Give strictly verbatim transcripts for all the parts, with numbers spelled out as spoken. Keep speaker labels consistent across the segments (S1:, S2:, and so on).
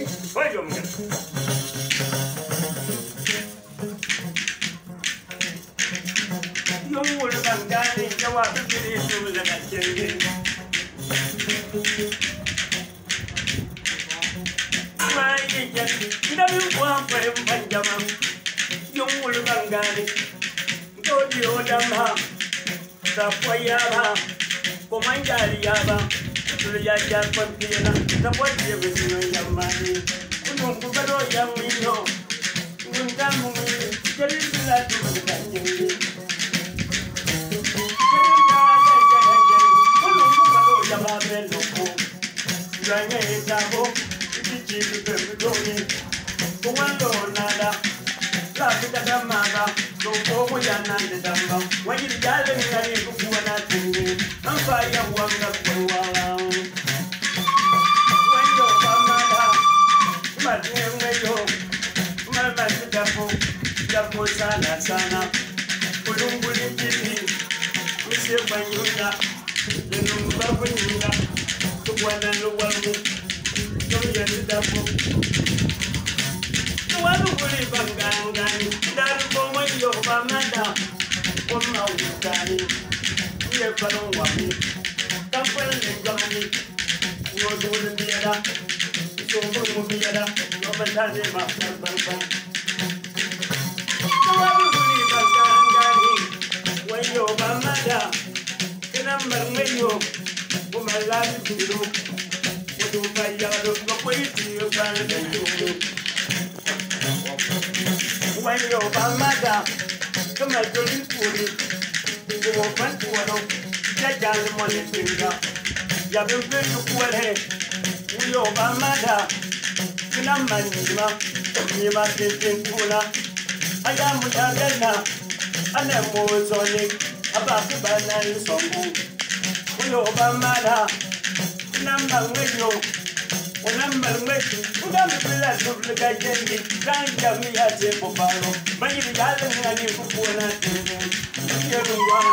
S1: Pojom. Yung ulo bang galing gawa ko pinito lang at yan. Maiiyak, dami ko ang panjamang. Yung ulo bang galing Godi odama Tapayaba Kumanjariaba Tuliyaja Pagpina Tapaya Visino Yamani Unukubaro Yamino Untamu Jalila Tumakanjiri Unukubaro Yamabeloko Ranya Etabo Ichichi Pepidoni Kumando Nada Lapita Damada So go ya nande damba when you gather in a little one at the I'm fire one up for a while. When you're Pamada, my dear Mayo, my master Dapo, Dapo Sana Sana, Pulumbuli Tipi, Monsieur Banyuna, the number of Nina, the one and the one who don't get it up. Wanu kuli bangangani, dari bomo yo bamada, oma ukani, ye balon wami, kapel ngani, yo dulu biada, so bomo biada, yo betade ma bang. Wanu kuli bangangani, wayo bamada, kenambar meyo, umalani biru, wadu bayado, kapoiti yo bangangani. When you're Bamada, come at the Lipuri, you will find one, get down the money finger. You have been playing to Kuala, we are Bamada, Kinamanima, Nima Kula. I am Mutagana, and I'm more on it about the banana song. We are Bamada, number radio. Number making, who got the black of the guy, can't get me at the Poparo. But you got them and you put one at the end. You're the one.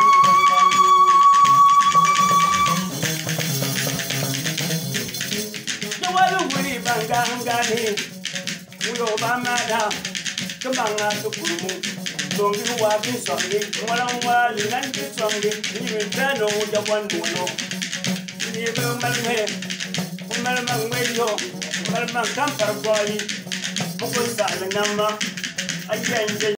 S1: The one who will Bangangani, we all Bamada, come on out to Pumu. Don't you walk in Sunday, one on one, you like it Sunday, you return over the one who know. You will my Malmang Mayo, Malmang Campar Boy, Pocos Salama, again.